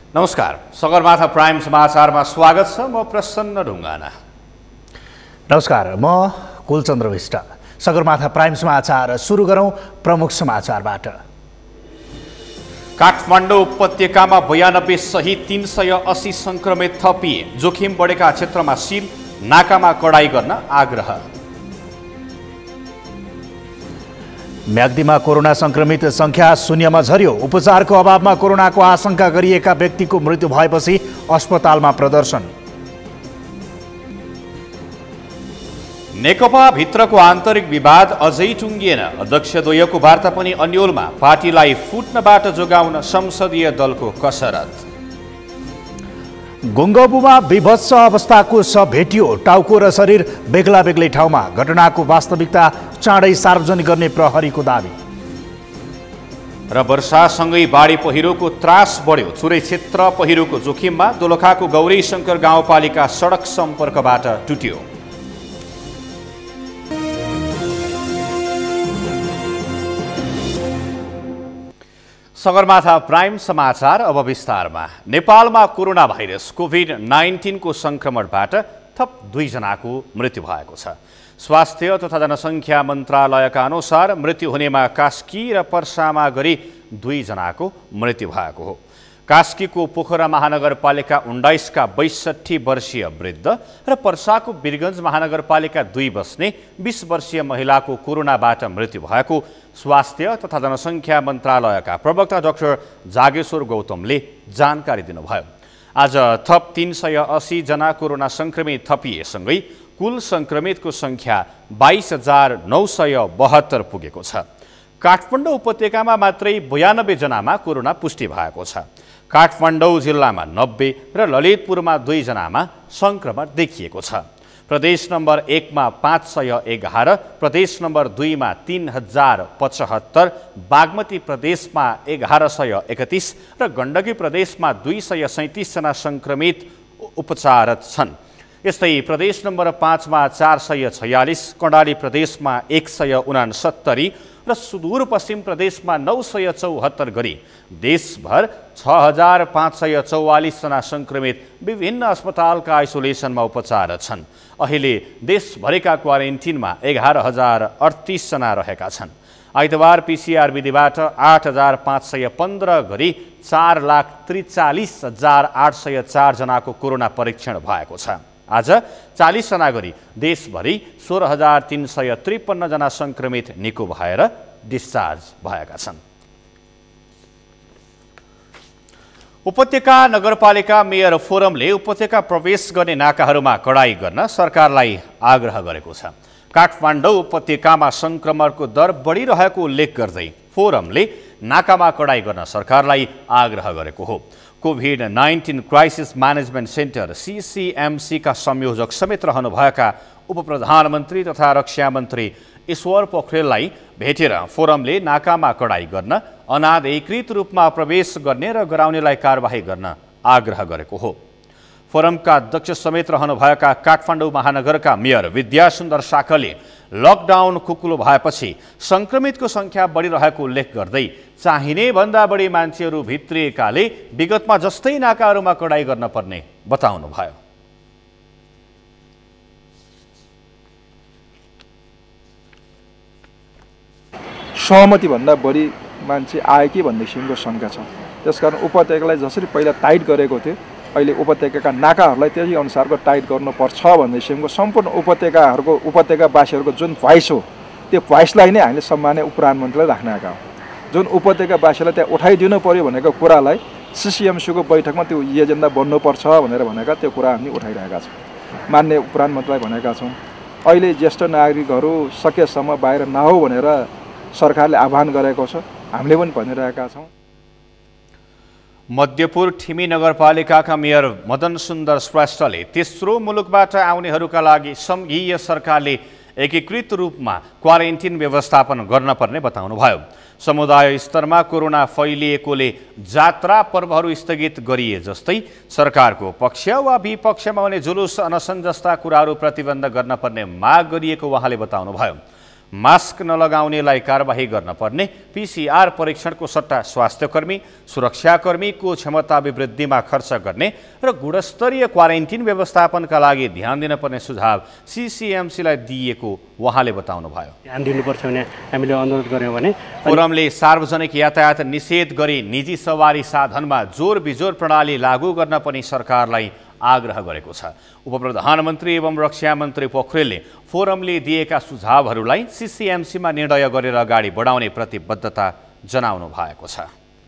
नमस्कार, सगरमाथा प्राइम समाचारमा स्वागत छ। म प्रसन्न ढुङ्गाना। नमस्कार, म कुलचन्द्र विष्ट। सगरमाथा प्राइम समाचार सुरु गरौँ प्रमुख समाचारबाट। काठमाडौँ उपत्यकामा 92 सहित 380 संक्रमित थपिए। जोखिम बढेका क्षेत्रमा सिल, नाकामा कडाई गर्न आग्रह। म्याग्दीमा कोरोना संक्रमित संख्या शून्यमा झर्यो। उपचारको अभावमा कोरोनाको आशंका गरिएका व्यक्तिको मृत्यु भएपछि अस्पतालमा प्रदर्शन। नेकपा भित्रको आन्तरिक विवाद अझै टुङ्गिएन। अध्यक्षद्वयको वार्ता पनि अन्योलमा। पार्टीलाई फुट्नबाट जोगाउन संसदीय दलको कसरत। गुङ्गबुमा विभत्स अवस्थाको शव भेटियो। टाउको र शरीर बेग्ला बेग्लै ठाउँमा। घटनाको वास्तविकता चाँडै सार्वजनिक गर्ने प्रहरीको दाबी। र वर्षासँगै बाढी पहिरोको त्रास बढ्यो। चुरे क्षेत्र पहिरोको जोखिममा। दोलखाको गौरीशङ्कर गाउँपालिका सडक सम्पर्कबाट टुट्यो। सगरमाथा प्राइम समाचार अब विस्तारमा। नेपालमा कोरोना भाइरस कोभिड-19 को संक्रमणबाट थप 2 जनाको मृत्यु भएको छ। स्वास्थ्य तथा जनसङ्ख्या मन्त्रालयका अनुसार मृत्यु हुनेमा कास्की र पर्सामा गरी 2 जनाको मृत्यु भएको हो। कास्कीको पोखरा महानगरपालिका 19 का 62 वर्षीय वृद्ध र पर्साको वीरगञ्ज महानगरपालिका 2 बस्ने 20 वर्षीय महिलाको कोरोनाबाट मृत्यु भएको स्वास्थ्य तथा जनसङ्ख्या मन्त्रालयका प्रवक्ता डाक्टर जागेश्वर गौतमले जानकारी दिनुभयो। आज थप 380 जना कोरोना संक्रमित थपिएसँगै कुल संक्रमितको संख्या 22,972 पुगेको छ। काठमाडौँ उपत्यकामा मात्रै 92 जनामा कोरोना पुष्टि भएको छ। काठमाडौँ जिल्लामा 90 र ललितपुरमा 2 जनामा संक्रमण देखिएको छ। प्रदेश नम्बर 1 मा 511, प्रदेश नम्बर 2 मा 3075, बागमती प्रदेशमा 1131 र गण्डकी प्रदेशमा 237 जना संक्रमित उपचाररत छन्। यस्तै प्रदेश नम्बर 5 मा 446, कर्णाली प्रदेशमा 169 र सुदूरपश्चिम प्रदेशमा 974 गरी देशभर 6544 जना संक्रमित विभिन्न अस्पतालका आइसोलेसनमा उपचाररत छन्। अहिले देशभरिका क्वारेन्टिनमा 11038 जना रहेका छन्। आइतबार पिसिआर विधिबाट 8515 गरी 4,43,804 जनाको कोरोना परीक्षण भएको छ। आज 40 जना गरी देशभरि 16,353 जना संक्रमित निको भएर डिस्चार्ज भएका छन्। उपत्यका नगरपालिका मेयर फोरमले उपत्यका प्रवेश गर्ने नाकाहरूमा कडाई गर्न सरकारलाई आग्रह गरेको छ। काठमाडौँ उपत्यकामा संक्रमणको दर बढिरहेको उल्लेख गर्दै फोरमले नाकामा कडाई गर्न सरकारलाई आग्रह गरेको हो। कोभिड-19 क्राइसिस म्यानेजमेन्ट सेन्टर CCMC का संयोजक समेत रहनुभएका उपप्रधानमन्त्री तथा रक्षा मन्त्री ईश्वर पोखरेललाई भेटेर फोरमले नाकामा कडाई गर्न, अनाधिकृत रूपमा प्रवेश गर्ने र गराउनेलाई कारबाही गर्न आग्रह गरेको हो। फोरमका अध्यक्ष समेत रहनुभएका काठमाडौँ महानगरका मेयर विद्यासुन्दर शाखले लकडाउन खुकुलो भएपछि संक्रमितको संख्या बढिरहेको उल्लेख गर्दै चाहिने भन्दा बढी मान्छेहरू भित्रिएकाले विगतमा जस्तै नाकाहरूमा कडाई गर्न पर्ने बताउनुभयो। सहमति भन्दा बढी मान्छे आए कि भन्ने किसिमको शङ्का छ। त्यसकारण उपत्यकालाई जसरी पहिला टाइट गरेको थियो, अहिले उपत्यकाका नाकाहरूलाई त्यही अनुसारको टाइट गर्नुपर्छ भन्ने किसिमको सम्पूर्ण उपत्यकावासीहरूको जुन भोइस हो, त्यो भोइसलाई नै हामीले सम्मान्य उपप्रधानमन्त्रीलाई राख्न आएका हौँ। जुन उपत्यकावासीलाई त्यहाँ उठाइदिनु पर्यो भनेको कुरालाई CCMC को बैठकमा त्यो एजेन्डा बन्नुपर्छ भनेर भनेका त्यो कुरा हामी उठाइरहेका छौँ। मान्य उपप्रधानमन्त्रीलाई भनेका छौँ। अहिले ज्येष्ठ नागरिकहरू सकेसम्म बाहिर नहो भनेर सरकारले आह्वान गरेको छ। हामीले पनि भनिरहेका छौँ। मध्यपुर ठिमी नगरपालिकाका मेयर मदन सुन्दर श्रेष्ठले तेस्रो मुलुकबाट आउनेहरूका लागि सङ्घीय सरकारले एकीकृत रूपमा क्वारेन्टिन व्यवस्थापन गर्न पर्ने बताउनुभयो। समुदाय स्तरमा कोरोना फैलिएकोले जात्रा पर्वहरू स्थगित गरिए जस्तै सरकारको पक्ष वा विपक्षमा हुने जुलुस, अनसन जस्ता कुराहरू प्रतिबन्ध गर्न पर्ने माग गरिएको उहाँले बताउनुभयो। मास्क नलगाउनेलाई कारबाही गर्न पर्ने, PCR परीक्षणको सट्टा स्वास्थ्यकर्मी, सुरक्षाकर्मीको क्षमता अभिवृद्धिमा खर्च गर्ने र गुणस्तरीय क्वारेन्टिन व्यवस्थापनका लागि ध्यान दिन पर्ने सुझाव CCMCलाई दिएको उहाँले बताउनुभयो। ध्यान दिनुपर्छ भने हामीले अनुरोध गर्यौँ भने फोरमले सार्वजनिक यातायात निषेध गरी निजी सवारी साधनमा जोर बिजोर प्रणाली लागू गर्न पनि सरकारलाई आग्रह गरेको छ। उपप्रधानमन्त्री एवं रक्षा मन्त्री पोखरेलले फोरमले दिएका सुझावहरूलाई CCMCमा निर्णय गरेर अगाडि बढाउने प्रतिबद्धता जनाउनु भएको छ।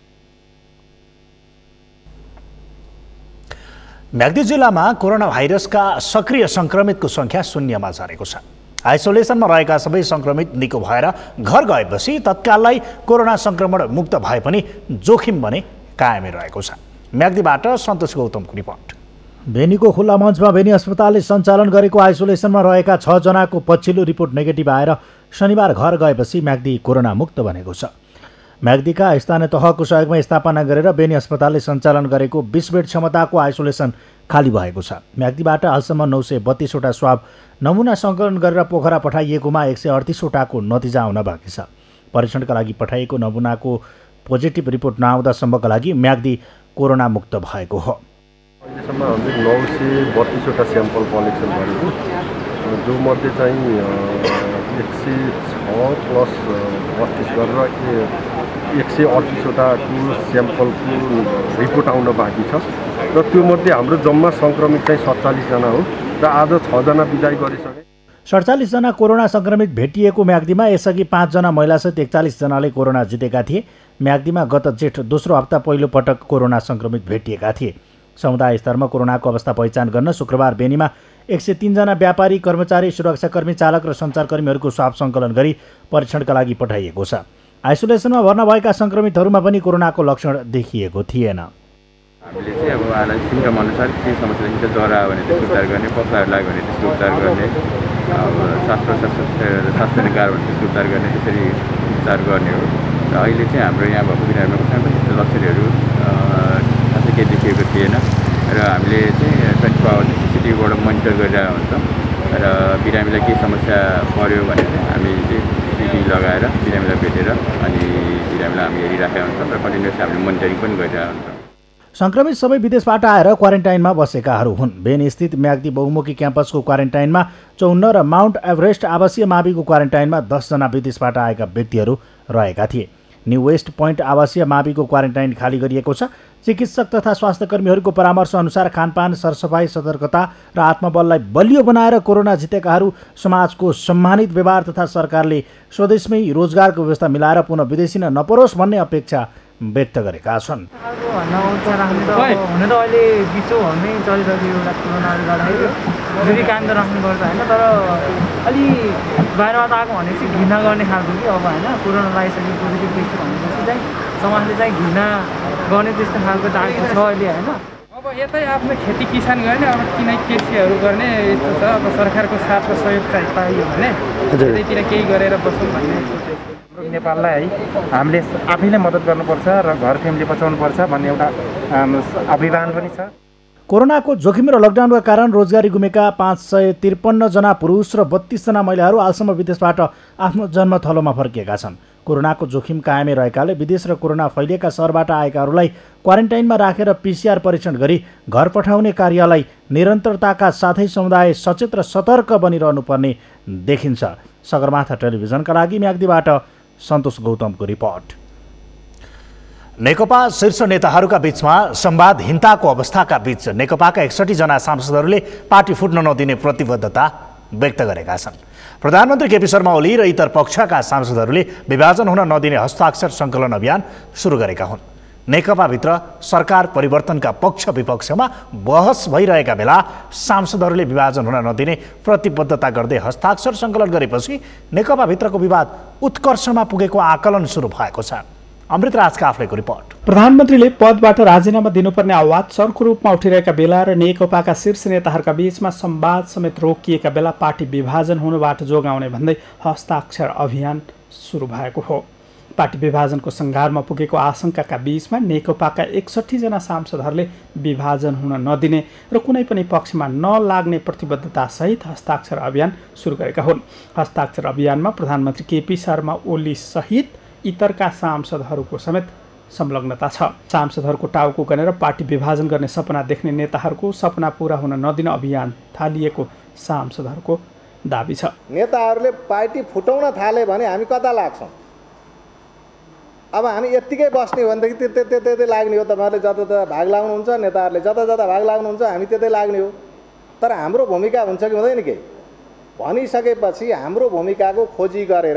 म्याग्दी जिल्लामा कोरोना भाइरसका सक्रिय संक्रमितको संख्या शून्यमा झरेको छ। आइसोलेसनमा रहेका सबै संक्रमित निको भएर घर गएपछि तत्काललाई कोरोना संक्रमण मुक्त भए पनि जोखिम भने कायमै रहेको छ। म्याग्दीबाट सन्तोष गौतमको रिपोर्ट। बेनीको खुल्ला मञ्चमा बेनी अस्पतालले सञ्चालन गरेको आइसोलेसनमा रहेका 6 जनाको पछिल्लो रिपोर्ट नेगेटिभ आएर शनिबार घर गएपछि म्याग्दी कोरोना मुक्त बनेको छ। म्याग्दीका स्थानीय तहको सहयोगमा स्थापना गरेर बेनी अस्पतालले सञ्चालन गरेको 20 बेड क्षमताको आइसोलेसन खाली भएको छ। म्याग्दीबाट हालसम्म 932 वटा स्वाब नमुना सङ्कलन गरेर पोखरा पठाइएकोमा 138 वटाको नतिजा आउन बाँकी छ। परीक्षणका लागि पठाइएको नमुनाको पोजिटिभ रिपोर्ट नआउँदासम्मका लागि म्याग्दी कोरोना मुक्त भएको हो। अहिलेसम्म हामीले 932 वटा स्याम्पल कलेक्सन गरेको, जो मध्ये चाहिँ 106 प्लस 32 गरेर 138 वटाको स्याम्पलको रिपोर्ट आउन बाँकी छ र त्यो मध्ये हाम्रो जम्मा सङ्क्रमित चाहिँ 47 जना हो र आज 6 जना बिदाई गरिसके। 47 जना कोरोना सङ्क्रमित भेटिएको म्याग्दीमा यसअघि 5 जना महिलासहित 41 जनाले कोरोना जितेका थिए। म्याग्दीमा गत जेठ दोस्रो हप्ता पहिलो पटक कोरोना सङ्क्रमित भेटिएका थिए। समुदाय स्तरमा कोरोनाको अवस्था पहिचान गर्न शुक्रबार बेनीमा 103 जना व्यापारी, कर्मचारी, सुरक्षाकर्मी, चालक र सञ्चारकर्मीहरूको स्वाब सङ्कलन गरी परीक्षणका लागि पठाइएको छ। आइसोलेसनमा भर्ना भएका सङ्क्रमितहरूमा पनि कोरोनाको लक्षण देखिएको थिएन। हामीले चाहिँ अब उहाँलाई सिम्टम अनुसार के समस्या देखिन्छ, ज्वरो आयो भने त्यसको उपचार गर्ने, पक्राहरू लाग्यो भने त्यसको उपचार गर्ने, अब श्वास लिन गाह्रो भने त्यसको उपचार गर्ने, त्यसरी उपचार गर्ने हो। र अहिले चाहिँ हाम्रो यहाँ भएको बिरामीमा कुनै पनि त्यस्तो लक्षणहरू खासै केही देखिएको थिएन र हामीले चाहिँ 24 आवर CCTVबाट मोनिटर गरिरहेको हुन्छौँ र बिरामीलाई केही समस्या पर्यो भने चाहिँ हामी चाहिँ टिभी लगाएर बिरामीलाई भेटेर अनि बिरामीलाई हामी हेरिराखेका हुन्छौँ र कन्टिन्युस हामीले मोनिटरिङ पनि गरिरहेका हुन्छौँ। सङ्क्रमित सबै विदेशबाट आएर क्वारेन्टाइनमा बसेकाहरू हुन्। बेनी स्थित म्याग्दी बहुमुखी क्याम्पसको क्वारेन्टाइनमा 54 र माउन्ट एभरेस्ट आवासीय माविको क्वारेन्टाइनमा 10 जना विदेशबाट आएका व्यक्तिहरू रहेका थिए। न्यू वेस्ट पोइन्ट आवासीय माविको क्वारेन्टाइन खाली गरिएको छ। चिकित्सक तथा स्वास्थ्यकर्मीहरूको परामर्श अनुसार खानपान, सरसफाइ, सतर्कता र आत्मबललाई बलियो बनाएर कोरोना जितेकाहरू समाजको सम्मानित व्यवहार तथा सरकारले स्वदेशमै रोजगारको व्यवस्था मिलाएर पुनः विदेशी नपरोस् भन्ने अपेक्षा व्यक्त गरेका छन्। हुन त अहिले विश्वभरमै चलिरहेको एउटा कोरोनाले गर्दाखेरि जरुरी काम त राख्नुपर्छ होइन, तर अलि बाहिरबाट आएको भनेपछि घृणा गर्ने खालको कि अब होइन कोरोना लगाइसकेको पोजिटिभ केस भनेपछि चाहिँ समाजले चाहिँ घृणा गर्ने त्यस्तो खालको आएको छ अहिले होइन। अब यतै आफ्नो खेती किसान गर्ने, अब किन कृषिहरू गर्ने यस्तो छ। अब सरकारको साथको सहयोग चाहिँ पाइयो भने यतैतिर केही गरेर बसौँ भन्ने सोचेको। नेपाललाई है हामीले आफैले मद्दत गर्नुपर्छ र घर फ्यामिली बचाउनुपर्छ भन्ने एउटा अभियान पनि छ। कोरोनाको जोखिम र लकडाउनका कारण रोजगारी गुमेका 553 जना पुरुष र 32 जना महिलाहरू हालसम्म विदेशबाट आफ्नो जन्मथलोमा फर्किएका छन्। कोरोनाको जोखिम कायमै रहेकाले विदेश र कोरोना फैलिएका सहरबाट आएकाहरूलाई क्वारेन्टाइनमा राखेर PCR परीक्षण गरी घर पठाउने कार्यलाई निरन्तरताका साथै समुदाय सचेत र सतर्क बनिरहनुपर्ने देखिन्छ। सगरमाथा टेलिभिजनका लागि म्याग्दीबाट सन्तोष गौतमको रिपोर्ट। नेकपा शीर्ष नेताहरूका बीचमा संवादहीनताको अवस्थाका बीच नेकपाका 61 जना सांसदहरूले पार्टी फुट्न नदिने प्रतिबद्धता व्यक्त गरेका छन्। प्रधानमन्त्री केपी शर्मा ओली र इतर पक्षका सांसदहरूले विभाजन हुन नदिने हस्ताक्षर सङ्कलन अभियान सुरु गरेका हुन्। नेकपाभित्र सरकार परिवर्तनका पक्ष विपक्षमा बहस भइरहेका बेला सांसदहरूले विभाजन हुन नदिने प्रतिबद्धता गर्दै हस्ताक्षर सङ्कलन गरेपछि नेकपाभित्रको विवाद उत्कर्षमा पुगेको आकलन सुरु भएको छ। अमृत राज काफ्लेको रिपोर्ट। प्रधानमन्त्रीले पदबाट राजीनामा दिनुपर्ने आवाज चर्को रूपमा उठिरहेका बेला र नेकपाका शीर्ष नेताहरूका बीचमा संवाद समेत रोकिएका बेला पार्टी विभाजन हुनुबाट जोगाउने भन्दै हस्ताक्षर अभियान सुरु भएको हो। पार्टी विभाजनको सङ्घारमा पुगेको आशंकाका बीचमा नेकपाका 61 जना सांसदहरूले विभाजन हुन नदिने र कुनै पनि पक्षमा नलाग्ने प्रतिबद्धतासहित हस्ताक्षर अभियान सुरु गरेका हुन्। हस्ताक्षर अभियानमा प्रधानमन्त्री केपी शर्मा ओली सहित इतरका सांसदहरूको समेत संलग्नता छ। सांसदहरूको टाउको गनेर पार्टी विभाजन गर्ने सपना देख्ने नेताहरूको सपना पूरा हुन नदिन अभियान थालिएको सांसदहरूको दाबी छ। नेताहरूले पार्टी फुटाउन थाले भने हामी कता लाग्छौँ? अब हामी यत्तिकै बस्ने हो भनेदेखि त्यतै लाग्ने हो। तपाईँहरूले जता जता भाग लाग्नुहुन्छ, नेताहरूले जता जता भाग लाग्नुहुन्छ, हामी त्यतै लाग्ने हो। तर हाम्रो भूमिका हुन्छ कि हुँदैन केही भनिसकेपछि हाम्रो भूमिकाको खोजी गरेर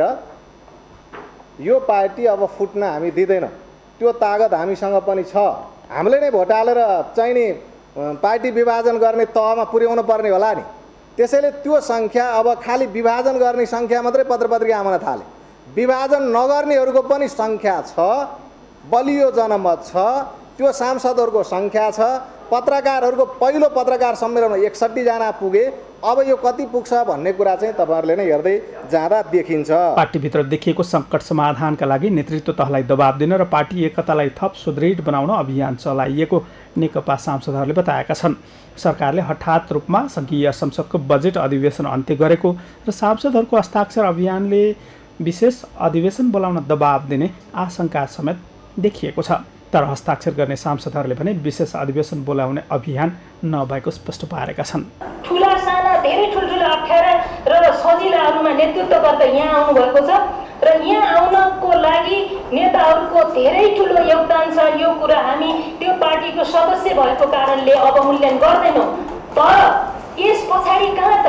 यो पार्टी अब फुट्न हामी दिँदैनौँ, त्यो तागत हामीसँग पनि छ। हामीले नै भोट हालेर चाहिने पार्टी विभाजन गर्ने तहमा पुर्याउनु पर्ने होला नि। त्यसैले त्यो सङ्ख्या अब खालि विभाजन गर्ने सङ्ख्या मात्रै पत्रपत्रिका आउन थाले। विभाजन नगर्नेहरूको पनि सङ्ख्या छ, बलियो जनमत छ, त्यो सांसदहरूको सङ्ख्या छ। पत्रकारहरूको पहिलो पत्रकार सम्मेलनमा 61 जना पुगे। अब यो कति पुग्छ भन्ने कुरा चाहिँ तपाईँहरूले नै हेर्दै जाँदा देखिन्छ। पार्टीभित्र देखिएको सङ्कट समाधानका लागि नेतृत्व तहलाई दबाब दिन र पार्टी एकतालाई थप सुदृढ बनाउन अभियान चलाइएको नेकपा सांसदहरूले बताएका छन्। सरकारले हठात रूपमा सङ्घीय संसदको बजेट अधिवेशन अन्त्य गरेको र सांसदहरूको हस्ताक्षर अभियानले विशेष अधिवेशन बोलाउन दबाब दिने आशंका समेत देखिएको छ। तर हस्ताक्षर गर्ने सांसदहरूले भने विशेष अधिवेशन बोलाउने अभियान नभएको स्पष्ट पारेका छन्। ठुला साना धेरै ठुल्ठुला अप्ठ्यारा र सजिलाहरूमा नेतृत्व गर्दै यहाँ आउनुभएको छ र यहाँ आउनको लागि नेताहरूको धेरै ठुलो योगदान छ। यो कुरा हामी त्यो पार्टीको सदस्य भएको कारणले अवमूल्यन गर्दैनौँ। तर यस पछाडि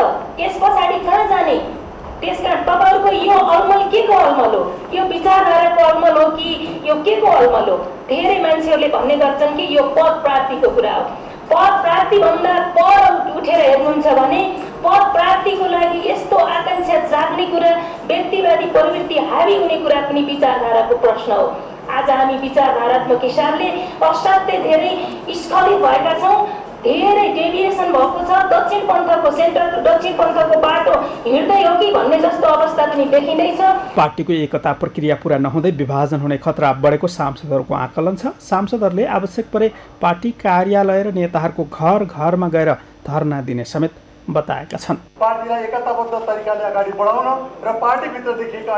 कहाँ जाने? त्यसकारण तपाईँहरूको यो अलमल के को अलमल हो? यो विचारधाराको अलमल हो कि यो के को अलमल हो? धेरै मान्छेहरूले भन्ने गर्छन् कि यो पद प्राप्तिको कुरा हो। पद प्राप्तिभन्दा पर उठेर हेर्नुहुन्छ भने पद प्राप्तिको लागि यस्तो आकाङ्क्षा जाग्ने कुरा, व्यक्तिवादी प्रवृत्ति हावी हुने कुरा पनि विचारधाराको प्रश्न हो। आज हामी विचारधारात्मक हिसाबले असाध्यै धेरै स्खलित भएका छौँ। धेरै डेभिएसन भएको छ। दक्षिण पन्थको बाटो हिँड्दै हो कि भन्ने जस्तो अवस्था पनि देखिँदैछ। पार्टीको एकता प्रक्रिया पूरा नहुँदै विभाजन हुने खतरा बढेको सांसदहरूको आकलन छ। सांसदहरूले आवश्यक परे पार्टी कार्यालय र नेताहरूको घर घरमा गएर धरना दिने समेत बताएका छन्। पार्टीलाई एकताबद्ध तरिकाले अगाडि बढाउन र पार्टीभित्र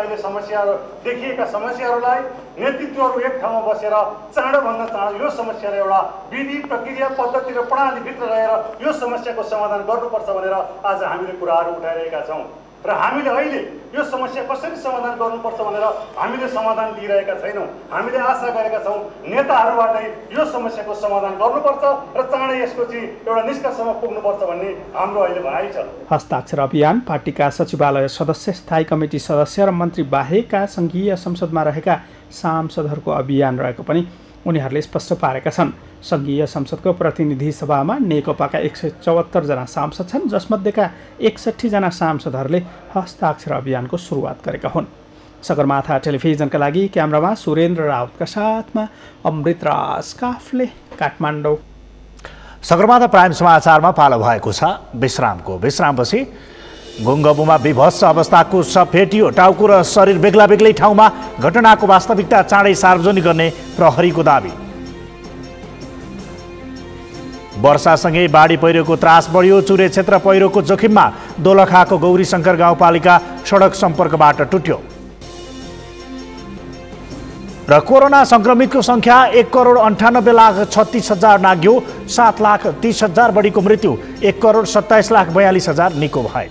देखिएका समस्याहरूलाई नेतृत्वहरू एक ठाउँमा बसेर चाँडोभन्दा चाँडो यो समस्यालाई एउटा विधि प्रक्रिया पद्धति र प्रणालीभित्र रहेर यो समस्याको समाधान गर्नुपर्छ भनेर आज हामीले कुराहरू उठाइरहेका छौँ र हामीले अहिले यो समस्या कसरी समाधान गर्नुपर्छ भनेर हामीले समाधान दिइरहेका छैनौँ। हामीले आशा गरेका छौँ नेताहरूबाटै यो समस्याको समाधान गर्नुपर्छ र चाँडै यसको चाहिँ एउटा निष्कर्षमा पुग्नुपर्छ भन्ने हाम्रो अहिले भनाइ छ। हस्ताक्षर अभियान पार्टीका सचिवालय सदस्य, स्थायी कमिटी सदस्य र मन्त्री बाहेकका सङ्घीय संसदमा रहेका सांसदहरूको अभियान रहेको पनि उनीहरूले स्पष्ट पारेका छन्। सङ्घीय संसदको प्रतिनिधि सभामा नेकपाका 174 जना सांसद छन्, जसमध्येका 61 जना सांसदहरूले हस्ताक्षर अभियानको सुरुवात गरेका हुन्। सगरमाथा टेलिभिजनका लागि क्यामेरामा सुरेन्द्र राउतका साथमा अमृतराज काफले, काठमाडौँ। सगरमाथा प्राइम समाचारमा पालो भएको छ विश्रामपछि। गुङ्गबुमा विभत्स अवस्थाको शव भेटियो। टाउको र शरीर बेग्ला बेग्लै ठाउँमा। घटनाको वास्तविकता चाँडै सार्वजनिक गर्ने प्रहरीको दाबी। वर्षासँगै बाढी पहिरोको त्रास बढ्यो। चुरे क्षेत्र पहिरोको जोखिममा। दोलखाको गौरीशङ्कर गाउँपालिका सडक सम्पर्कबाट टुट्यो। र कोरोना सङ्क्रमितको सङ्ख्या 1,98,36,000 नाग्यो। 7,30,000 बढीको मृत्यु। 1,27,42,000 निको भए।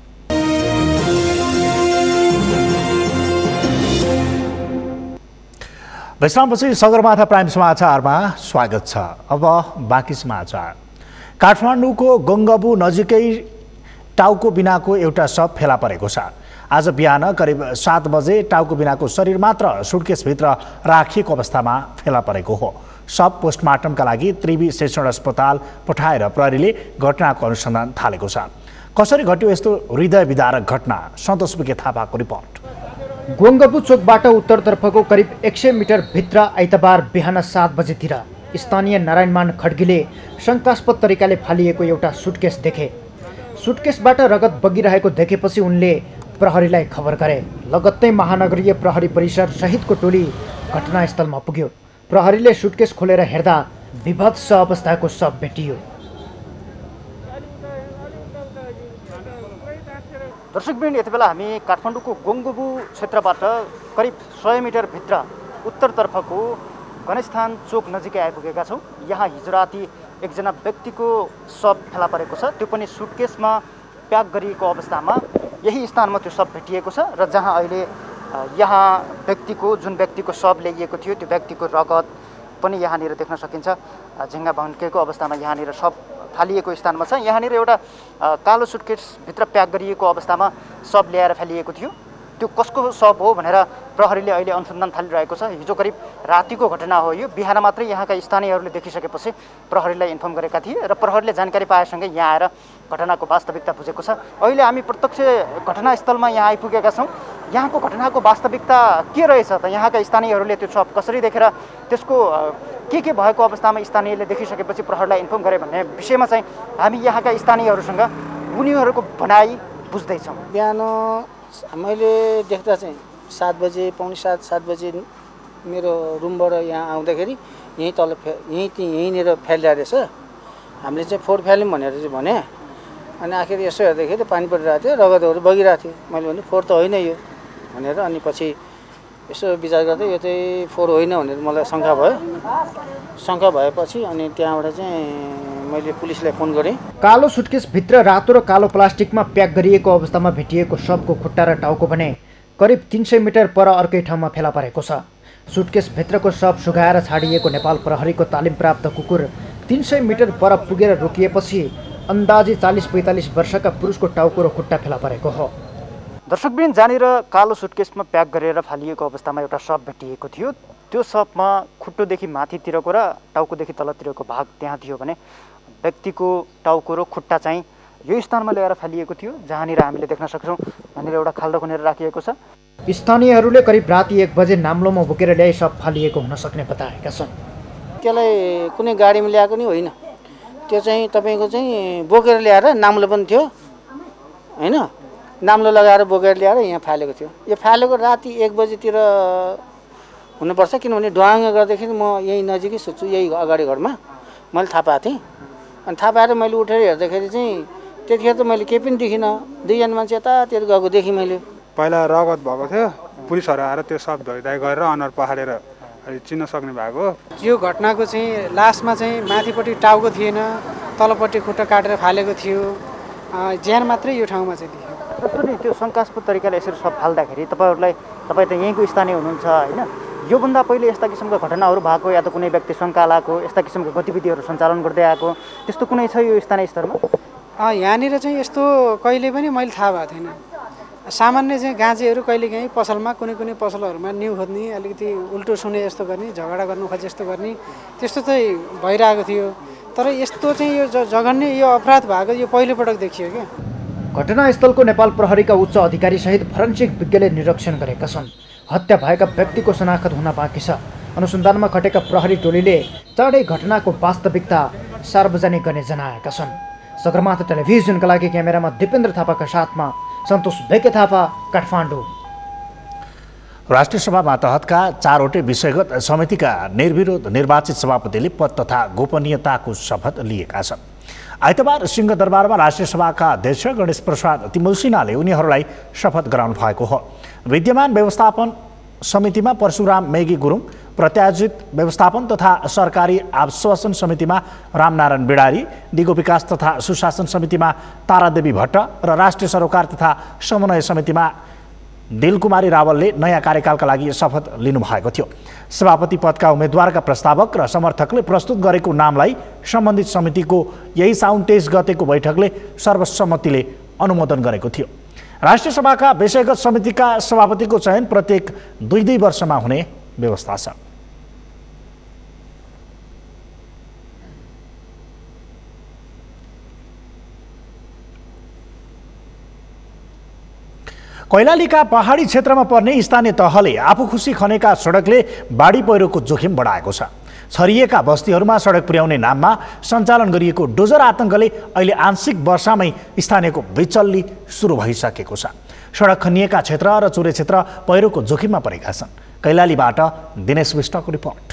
विश्रामपछि सगरमाथा प्राइम समाचारमा स्वागत छ। अब बाँकी समाचार। काठमाडौँको गङ्गबु नजिकै टाउको बिनाको एउटा शव फेला परेको छ। आज बिहान करिब 7 बजे टाउको बिनाको शरीर मात्र सुटकेसभित्र राखिएको अवस्थामा फेला परेको हो। शव पोस्टमार्टमका लागि त्रिवी शिक्षण अस्पताल पठाएर प्रहरीले घटनाको अनुसन्धान थालेको छ। कसरी घट्यो यस्तो हृदय विदारक घटना? सन्तोष विके थापाको रिपोर्ट। गोङ्गबु चोकबाट उत्तरतर्फको करिब 100 मिटर भित्र आइतबार बिहान 7 बजेतिर स्थानीय नारायणमान खड्गीले शङ्कास्पद तरिकाले फालिएको एउटा सुटकेस देखे। सुटकेसबाट रगत बगिरहेको देखेपछि उनले प्रहरीलाई खबर गरे। लगत्तै महानगरीय प्रहरी परिसर सहितको टोली घटनास्थलमा पुग्यो। प्रहरीले सुटकेस खोलेर हेर्दा विभत्स अवस्थाको शव भेटियो। दर्शकवृन्द, यति बेला हामी काठमाडौँको गोङ्गुबु क्षेत्रबाट करिब 100 मिटर भित्र उत्तरतर्फको गणेशस्थान चोक नजिकै आइपुगेका छौँ। यहाँ हिजो राति एकजना व्यक्तिको शव फेला परेको छ, त्यो पनि सुटकेसमा प्याक गरिएको अवस्थामा यही स्थानमा त्यो शव भेटिएको छ र जहाँ अहिले यहाँ जुन व्यक्तिको शव ल्याइएको थियो त्यो व्यक्तिको रगत पनि यहाँनिर देख्न सकिन्छ। झिङ्गा भन्केको अवस्थामा यहाँनिर शव फालिएको स्थानमा छ। यहाँनिर एउटा कालो सुटकेसभित्र प्याक गरिएको अवस्थामा शव ल्याएर फालिएको थियो। त्यो कसको शव हो भनेर प्रहरीले अहिले अनुसन्धान थालिरहेको छ। हिजो करिब रातिको घटना हो यो। बिहान मात्रै यहाँका स्थानीयहरूले देखिसकेपछि प्रहरीलाई इन्फर्म गरेका थिए र प्रहरीले जानकारी पाएसँगै यहाँ आएर घटनाको वास्तविकता बुझेको छ। अहिले हामी प्रत्यक्ष घटनास्थलमा यहाँ आइपुगेका छौँ। यहाँको घटनाको वास्तविकता के रहेछ त? यहाँका स्थानीयहरूले त्यो शव कसरी देखेर त्यसको के भएको अवस्थामा स्थानीयले देखिसकेपछि प्रहरीलाई इन्फर्म गरे भन्ने विषयमा चाहिँ हामी यहाँका स्थानीयहरूसँग उनीहरूको भनाइ बुझ्दैछौँ। बिहान मैले देख्दा चाहिँ 7 बजे, पौने 7 बजे मेरो रुमबाट यहाँ आउँदाखेरि यहीँनिर फ्यालिरहेको रहेछ। हामीले चाहिँ फोहोर फ्याल्यौँ भनेर चाहिँ भने, अनि आखिर यसो हेर्दाखेरि पानी परिरहेको थियो, रगतहरू बगिरहेको थियो। मैले भने फोहोर त होइन यो भनेर, अनि पछि यसो विचार गर्दै यो चाहिँ फोहोर होइन भनेर मलाई शङ्का भयो। शङ्का भएपछि अनि त्यहाँबाट चाहिँ मैले पुलिसलाई फोन गरेँ। कालो सुटकेसभित्र रातो र कालो प्लास्टिकमा प्याक गरिएको अवस्थामा भेटिएको शवको खुट्टा र टाउको भने करिब 300 मिटर पर अर्कै ठाउँमा फेला परेको छ। सुटकेसभित्रको शव सुगाएर छाडिएको नेपाल प्रहरीको तालिम प्राप्त कुकुर 300 मिटर पर पुगेर रोकिएपछि अन्दाजी 40-45 वर्षका पुरुषको टाउको र खुट्टा फेला परेको हो। दर्शकवृन्द, जहाँनिर कालो सुटकेसमा प्याक गरेर फालिएको अवस्थामा एउटा शव भेटिएको थियो, त्यो शवमा खुट्टोदेखि माथितिरको र टाउकोदेखि तलतिरको भाग त्यहाँ थियो भने व्यक्तिको टाउको र खुट्टा चाहिँ यो स्थानमा ल्याएर फालिएको थियो। जहाँनिर हामीले देख्न सक्छौँ यहाँनिर एउटा खाल्डो खनेर राखिएको छ। स्थानीयहरूले करिब राति 1 बजे नाम्लोमा बोकेर ल्याई शव फालिएको हुन सक्ने बताएका छन्। त्यसलाई कुनै गाडीमा ल्याएको नि होइन, त्यो चाहिँ तपाईँको चाहिँ बोकेर ल्याएर नाम्लो पनि थियो होइन, नाम्लो लगाएर बोकेर ल्याएर यहाँ फालेको थियो। यो फालेको राति 1 बजेतिर हुनुपर्छ, किनभने ढुवाङ्ग गर्दाखेरि म यहीँ नजिकै सुत्छु, यही अगाडि घरमा मैले थाहा पाएको थिएँ। अनि थाहा पाएर मैले उठेर हेर्दाखेरि चाहिँ त्यतिखेर त मैले केही पनि देखिनँ। 2 जना मान्छे यतातिर गएको देखेँ मैले। पहिला रगत भएको थियो, पुलिसहरू आएर त्यो सब धोइधाइ गरेर अनुहार पखालेर चिन्न सक्ने भएको। यो घटनाको चाहिँ लास्टमा चाहिँ माथिपट्टि टाउको थिएन, तलपट्टि खुट्टा काटेर फालेको थियो, ज्यान मात्रै यो ठाउँमा चाहिँ देखियो। जस्तो नि त्यो शङ्कास्पद तरिकाले यसरी सब फाल्दाखेरि तपाईँ त यहीँको स्थानीय हुनुहुन्छ होइन, योभन्दा पहिले यस्ता किसिमका घटनाहरू भएको या त कुनै व्यक्ति शङ्का लागेको यस्ता किसिमका गतिविधिहरू सञ्चालन गर्दै आएको त्यस्तो कुनै छ यो स्थानीय स्तरमा? यहाँनिर चाहिँ यस्तो कहिले पनि मैले थाहा भएको थिएन। सामान्य चाहिँ गाँजेहरू कहिलेकाहीँ पसलमा कुनै पसलहरूमा न्यु खोज्ने, अलिकति उल्टो सुने जस्तो गर्ने, झगडा गर्नु खोजे जस्तो गर्ने, त्यस्तो चाहिँ भइरहेको थियो। तर यस्तो चाहिँ यो जघन्य यो अपराध भएको यो पहिलोपटक देखियो क्या। घटनास्थलको नेपाल प्रहरीका उच्च अधिकारी सहित फोरेन्सिक विज्ञले निरीक्षण गरेका छन्। हत्या भएका व्यक्तिको शनाखत हुन बाँकी छ। अनुसन्धानमा खटेका प्रहरी टोलीले चाँडै घटनाको वास्तविकता सार्वजनिक गर्ने जनाएका छन्। सगरमाथा टेलिभिजनका लागि क्यामेरामा दिपेन्द्र थापाका साथमा सन्तोष बेके थापा, काठमाडौँ। राष्ट्रिय सभा मातहतका 4वटै विषयगत समितिका निर्विरोध निर्वाचित सभापतिले पद तथा गोपनीयताको शपथ लिएका छन्। आइतबार सिंहदरबारमा राष्ट्रिय सभाका अध्यक्ष गणेश प्रसाद तिमौसिनाले उनीहरूलाई शपथ गराउनु भएको हो। विद्यमान व्यवस्थापन समितिमा परशुराम मेगी गुरुङ, प्रत्याजित व्यवस्थापन तथा सरकारी आश्वासन समितिमा रामनारायण बिडारी, दिगो विकास तथा सुशासन समितिमा तारादेवी भट्ट र राष्ट्रिय सरोकार तथा समन्वय समितिमा दिलकुमारी रावलले नयाँ कार्यकालका लागि शपथ लिनुभएको थियो। सभापति पदका उम्मेद्वारका प्रस्तावक र समर्थकले प्रस्तुत गरेको नामलाई सम्बन्धित समितिको यही साउन 23 गतेको बैठकले सर्वसम्मतिले अनुमोदन गरेको थियो। राष्ट्रिय सभाका विषयगत समितिका सभापतिको चयन प्रत्येक 2 वर्षमा हुने व्यवस्था छ। कैलालीका पहाडी क्षेत्रमा पर्ने स्थानीय तहले आफू खुसी खनेका सडकले बाढी पहिरोको जोखिम बढाएको छ। छरिएका बस्तीहरूमा सडक पुर्याउने नाममा सञ्चालन गरिएको डोजर आतङ्कले अहिले आंशिक वर्षामै स्थानीयको बेचल्ली सुरु भइसकेको छ। सडक खनिएका क्षेत्र र चुरे क्षेत्र पहिरोको जोखिममा परेका छन्। कैलालीबाट दिनेश विष्टको रिपोर्ट।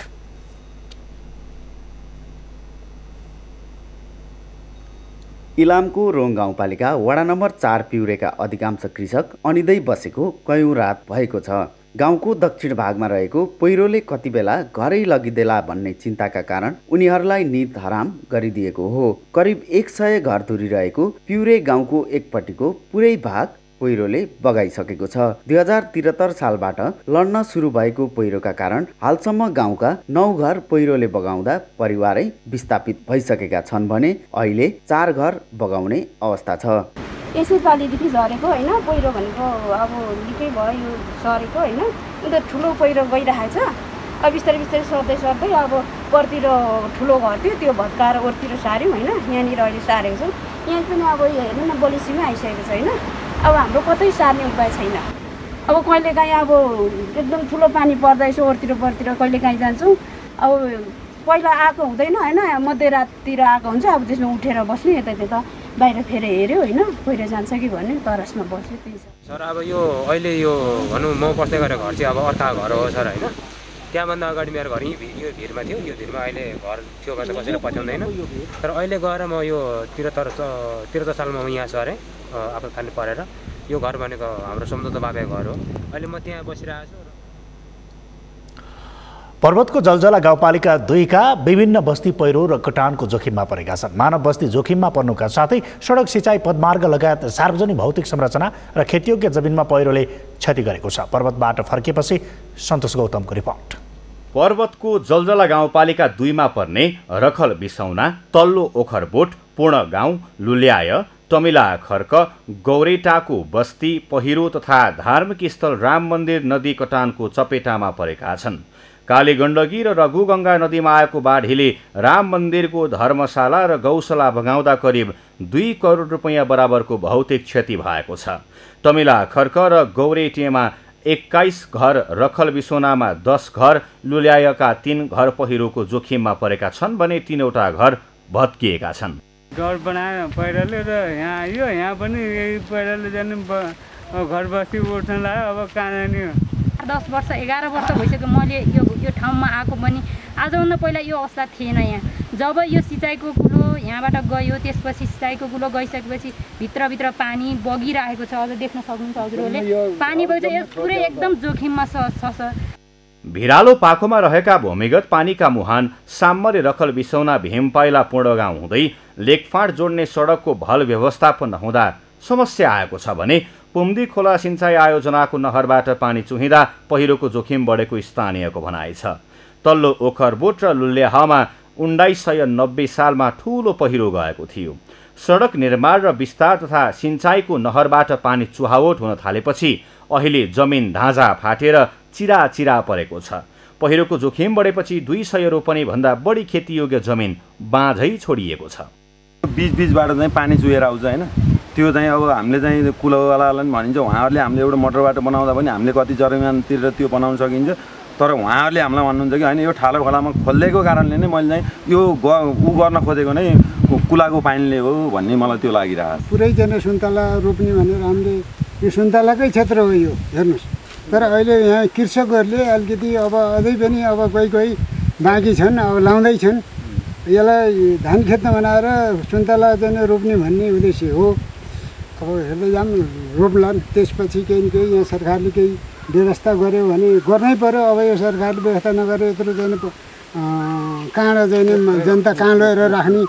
इलामको रोङ गाउँपालिका वडा नम्बर 4 पिउरेका अधिकांश कृषक अनिदै बसेको कयौं रात भएको छ। गाउँको दक्षिण भागमा रहेको पहिरोले कति बेला घरै लगिदेला भन्ने चिन्ताका कारण उनीहरूलाई निद हराम गरिदिएको हो। करिब 100 घरधुरी रहेको पिउरे गाउँको एकपट्टिको पुरै भाग पहिरोले बगाइसकेको छ। 2073 सालबाट लड्न सुरु भएको पहिरोका कारण हालसम्म गाउँका 9 घर पहिरोले बगाउँदा परिवारै विस्थापित भइसकेका छन् भने अहिले 4 घर बगाउने अवस्था छ। यसैपालिदेखि झरेको होइन, पहिरो भनेको अब निकै भयो यो सरेको होइन, अन्त ठुलो पहिरो गइरहेको छ। अब बिस्तारै बिस्तारै सर्दै अब परतिर ठुलो घर थियो त्यो भत्काएर ओरतिर सार्यौँ होइन, यहाँनिर अहिले सारेको छौँ। यहाँ पनि अब हेर्नु न बलिसीमै आइसकेको छ होइन, अब हाम्रो कतै सार्ने उपाय छैन। अब कहिलेकाहीँ अब एकदम ठुलो पानी पर्दा यसो ओरतिर परतिर कहिलेकाहीँ जान्छौँ। अब पहिला आएको हुँदैन होइन, मध्यराततिर आएको हुन्छ, अब त्यसमा उठेर बस्ने यता बाहिर फेरि हेऱ्यो होइन, पहिरो जान्छ कि भन्ने तरसमा बस्यो त्यही छ। सर अब यो अहिले यो भनौँ म बस्दै गरेको घर चाहिँ अब अर्का घर हो सर होइन। त्यहाँभन्दा अगाडि मेरो घर यो भिरमा थियो, यो भिरमा अहिले घर थियो भने कसैले पत्याउँदैन। तर अहिले गएर म यो 73 सालमा म यहाँ सरेँ आफ्नो खाने परेर। यो घर भनेको हाम्रो सम्झौता बाबेको घर हो। अहिले म त्यहाँ बसिरहेको छु। पर्वतको जलजला गाउँपालिका 2 का विभिन्न बस्ती पहिरो र कटानको जोखिममा परेका छन्। मानव बस्ती जोखिममा पर्नुका साथै सडक सिँचाइ पदमार्ग लगायत सार्वजनिक भौतिक संरचना र खेतीयोग्य जमिनमा पहिरोले क्षति गरेको छ। पर्वतबाट फर्किएपछि सन्तोष गौतमको रिपोर्ट। पर्वतको जलजला गाउँपालिका 2 मा पर्ने रखल बिसौना, तल्लो ओखरबोट, पूर्ण गाउँ, लुल्याय, तमिला खर्क, गौरेटाको बस्ती पहिरो तथा धार्मिक स्थल राम मन्दिर नदी कटानको चपेटामा परेका छन्। काली गण्डकी र रघुगङ्गा नदीमा आएको बाढीले राम मन्दिरको धर्मशाला र गौशाला भगाउँदा करिब 2 करोड रुपैयाँ बराबरको भौतिक क्षति भएको छ। तमिला खर्क र गौरेटियामा 21 घर, रखल बिसोनामा 10 घर, लुल्यायका 3 घर पहिरोको जोखिममा परेका छन् भने 3वटा घर भत्किएका छन्। घर बनायो पहिरोले र यहाँ पनि यही पहिरोले जाने घर बस्ती उठ्न लाग्यो। अब कहाँ जाने? 10 वर्ष 11 वर्ष भइसक्यो मैले यो ठाउँमा आएको पनि। आजभन्दा पहिला यो अवस्था थिएन यहाँ। जब यो सिँचाइको कुलो यहाँबाट गयो त्यसपछि सिँचाइको कुलो गइसकेपछि भित्रभित्र पानी बगिरहेको छ। अझ देख्न सक्नुहुन्छ हजुरहरूले पानी बग्छ, यस पुरै एकदम जोखिममा छ। भिरालो पाखोमा रहेका भूमिगत पानीका मुहान सामरे रखल बिसौना भीमपाइला पूर्णगाउँ हुँदै लेकफाँट जोड्ने सडकको भल व्यवस्थापन नहुँदा समस्या आएको छ भने पुम्दी खोला सिँचाइ आयोजनाको नहरबाट पानी चुहिँदा पहिरोको जोखिम बढेको स्थानीयको भनाइ छ। तल्लो ओखरबोट र लुल्याहमा 1990 सालमा ठूलो पहिरो गएको थियो। सडक निर्माण र विस्तार तथा सिँचाइको नहरबाट पानी चुहावट हुन थालेपछि अहिले जमिन ढाँचा फाटेर चिरा परेको छ। पहिरोको जोखिम बढेपछि 200 रोपनी भन्दा बढी खेतीयोग्य जमिन बाँझै छोडिएको छ। बीचबाट चाहिँ पानी चुहेर आउँछ होइन, त्यो चाहिँ अब हामीले चाहिँ कुलोवालालाई पनि भनिन्छ। उहाँहरूले हामीले एउटा मोटर बाटो बनाउँदा पनि हामीले कति जरिमान तिरेर त्यो बनाउन सकिन्छ। तर उहाँहरूले हामीलाई भन्नुहुन्छ कि होइन यो ठालो खोलामा खोलिदिएको कारणले नै मैले चाहिँ यो उ गर्न खोजेको नै कुलाको पानीले हो भन्ने मलाई त्यो लागिरहेको छ। पुरै चाहिँ सुन्तला रोप्ने भनेर हामीले यो सुन्तलाकै क्षेत्र हो यो हेर्नुहोस्। तर अहिले यहाँ कृषकहरूले अलिकति अब अझै पनि अब कोही बाँकी छन्, अब लाउँदैछन्। यसलाई धान खेतमा बनाएर सुन्तला चाहिँ रोप्ने भन्ने उद्देश्य हो। अब हेर्दै जाऊँ रोप्लान्, त्यसपछि केही न केही यहाँ सरकारले केही व्यवस्था गर्यो भने गर्नै पर्यो। अब यो सरकारले व्यवस्था नगरे यत्रो चाहिँ काँडा चाहिँ जनता कहाँ लगेर राख्ने।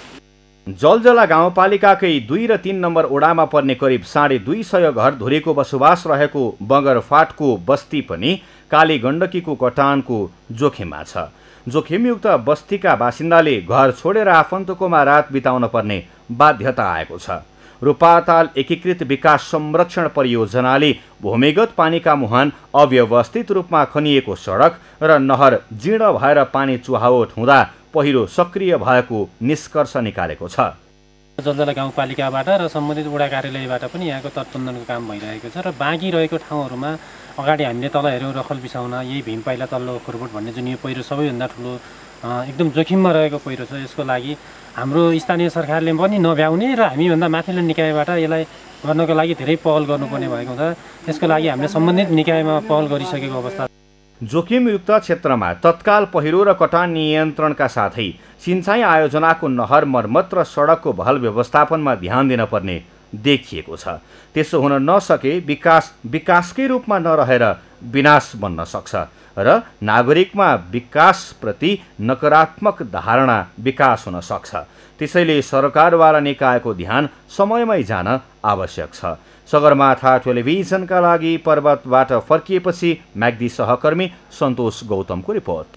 जलजला गाउँपालिकाकै 2 र 3 नम्बर ओडामा पर्ने करिब 250 घरधुरीको बसोबास रहेको बगरफाटको बस्ती पनि काली गण्डकीको कटानको जोखिममा छ। जोखिमयुक्त बस्तीका बासिन्दाले घर छोडेर आफन्तकोमा रात बिताउन पर्ने बाध्यता आएको छ। रूपाताल एकीकृत विकास संरक्षण परियोजनाले भूमिगत पानीका मुहान, अव्यवस्थित रूपमा खनिएको सडक र नहर जीर्ण भएर पानी चुहावट हुँदा पहिरो सक्रिय भएको निष्कर्ष निकालेको छ। जलजला गाउँपालिकाबाट र सम्बन्धित वडा कार्यालयबाट पनि यहाँको तटबन्धनको काम भइरहेको छ र बाँकी रहेको ठाउँहरूमा अगाडि हामीले तल हेऱ्यौँ रखल बिसाउन, यही भीमपाइला तल्लो ओखरबोट भन्ने जुन यो पहिरो सबैभन्दा ठुलो एकदम जोखिममा रहेको पहिरो छ। यसको लागि हाम्रो स्थानीय सरकारले पनि नभ्याउने र हामीभन्दा माथिल्लो निकायबाट यसलाई गर्नको लागि धेरै पहल गर्नुपर्ने भएको छ। त्यसको लागि हामीले सम्बन्धित निकायमा पहल गरिसकेको अवस्था। जोखिमयुक्त क्षेत्रमा तत्काल पहिरो र कटान नियन्त्रणका साथै सिँचाइ आयोजनाको नहर मर्मत र सडकको बहल व्यवस्थापनमा ध्यान दिन पर्ने देखिएको छ। त्यसो हुन नसके विकासकै रूपमा नरहेर विनाश बन्न सक्छ र नागरिकमा विकासप्रति नकारात्मक धारणा विकास हुन सक्छ। त्यसैले सरकारवाला निकायको ध्यान समयमै जान आवश्यक छ। सगरमाथा टेलिभिजनका लागि पर्वतबाट फर्किएपछि म्याग्दी सहकर्मी सन्तोष गौतमको रिपोर्ट।